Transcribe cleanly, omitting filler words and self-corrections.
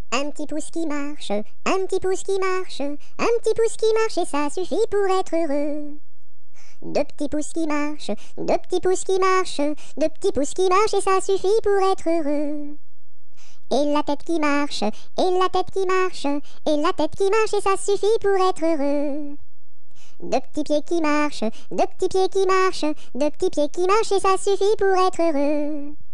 Un petit pouce qui marche, un petit pouce qui marche, un petit pouce qui marche et ça suffit pour être heureux. Deux petits pouces qui marchent, deux petits pouces qui marchent, deux petits pouces qui marchent et ça suffit pour être heureux. Et la tête qui marche, et la tête qui marche, et la tête qui marche et ça suffit pour être heureux. Deux petits pieds qui marchent, deux petits pieds qui marchent, deux petits pieds qui marchent et ça suffit pour être heureux.